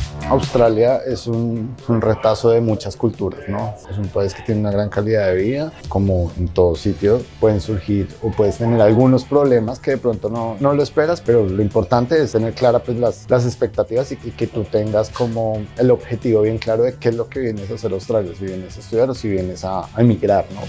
Australia es un retazo de muchas culturas, ¿no? Es un país que tiene una gran calidad de vida, como en todo sitio pueden surgir o puedes tener algunos problemas que de pronto no lo esperas, pero lo importante es tener claras pues, las expectativas y que tú tengas como el objetivo bien claro de qué es lo que vienes a hacer a Australia, si vienes a estudiar o si vienes a emigrar, ¿no?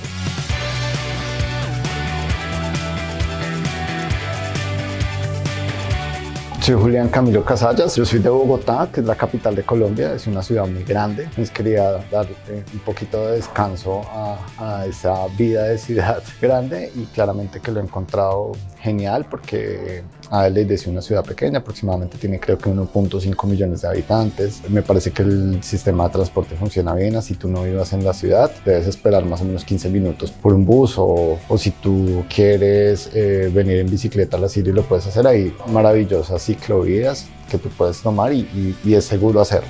Soy Julián Camilo Casallas, yo soy de Bogotá, que es la capital de Colombia, es una ciudad muy grande. Les quería dar un poquito de descanso a esa vida de ciudad grande y claramente que lo he encontrado genial porque Adelaide es una ciudad pequeña, aproximadamente tiene creo que 1.5 millones de habitantes. Me parece que el sistema de transporte funciona bien, así tú no vivas en la ciudad, debes esperar más o menos 15 minutos por un bus o si tú quieres venir en bicicleta a la City lo puedes hacer ahí. Maravillosas ciclovías que tú puedes tomar y es seguro hacerlo.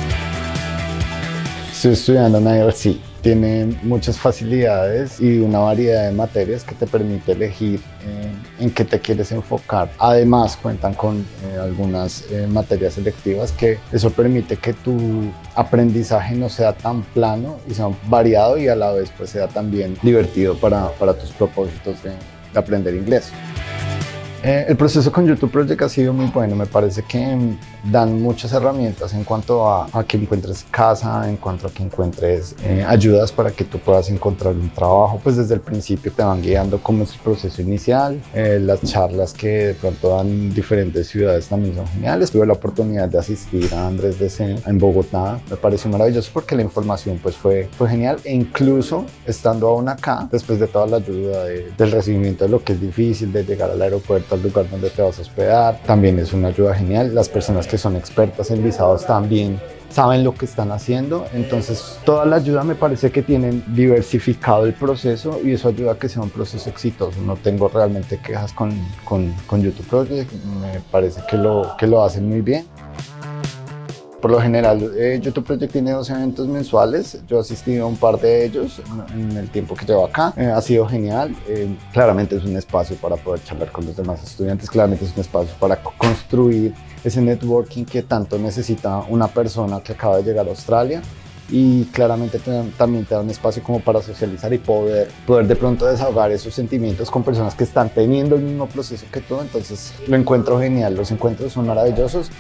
Estoy estudiando en IRC. Tiene muchas facilidades y una variedad de materias que te permite elegir en qué te quieres enfocar. Además, cuentan con algunas materias selectivas que eso permite que tu aprendizaje no sea tan plano y sea variado y a la vez pues sea también divertido para tus propósitos de aprender inglés. El proceso con YouTube Project ha sido muy bueno, me parece que dan muchas herramientas en cuanto a que encuentres casa, en cuanto a que encuentres ayudas para que tú puedas encontrar un trabajo, pues desde el principio te van guiando cómo es el proceso inicial, las charlas que de pronto dan en diferentes ciudades también son geniales. Tuve la oportunidad de asistir a Andrés DC en Bogotá, me pareció maravilloso porque la información pues fue genial e incluso estando aún acá, después de toda la ayuda del recibimiento de lo que es difícil, de llegar al aeropuerto, al lugar donde te vas a hospedar, también es una ayuda genial. Las personas que son expertas en visados también saben lo que están haciendo, entonces toda la ayuda me parece que tienen diversificado el proceso y eso ayuda a que sea un proceso exitoso. No tengo realmente quejas con YouTube Project, me parece que lo hacen muy bien. Por lo general, YouTube Project tiene 2 eventos mensuales. Yo he asistido a un par de ellos en el tiempo que llevo acá. Ha sido genial. Claramente es un espacio para poder charlar con los demás estudiantes. Claramente es un espacio para construir ese networking que tanto necesita una persona que acaba de llegar a Australia. Y claramente también te da un espacio como para socializar y poder de pronto desahogar esos sentimientos con personas que están teniendo el mismo proceso que tú. Entonces lo encuentro genial. Los encuentros son maravillosos.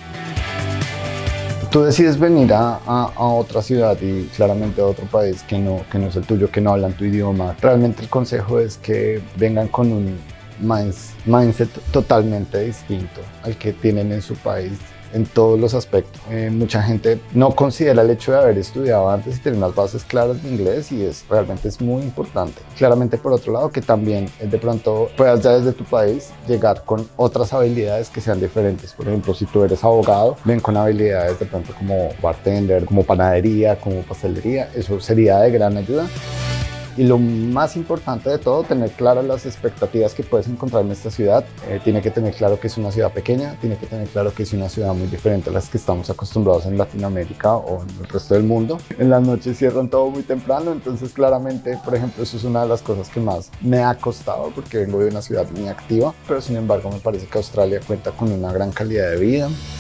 Tú decides venir a otra ciudad y claramente a otro país que no es el tuyo, que no hablan tu idioma. Realmente el consejo es que vengan con un mindset totalmente distinto al que tienen en su país en todos los aspectos. Mucha gente no considera el hecho de haber estudiado antes y tener unas bases claras de inglés y realmente es muy importante. Claramente por otro lado que también de pronto puedas ya desde tu país llegar con otras habilidades que sean diferentes. Por ejemplo, si tú eres abogado, ven con habilidades de pronto como bartender, como panadería, como pastelería, eso sería de gran ayuda. Y lo más importante de todo, tener claras las expectativas que puedes encontrar en esta ciudad. Tiene que tener claro que es una ciudad pequeña, tiene que tener claro que es una ciudad muy diferente a las que estamos acostumbrados en Latinoamérica o en el resto del mundo. En las noches cierran todo muy temprano, entonces claramente, por ejemplo, eso es una de las cosas que más me ha costado porque vengo de una ciudad muy activa, pero sin embargo me parece que Australia cuenta con una gran calidad de vida.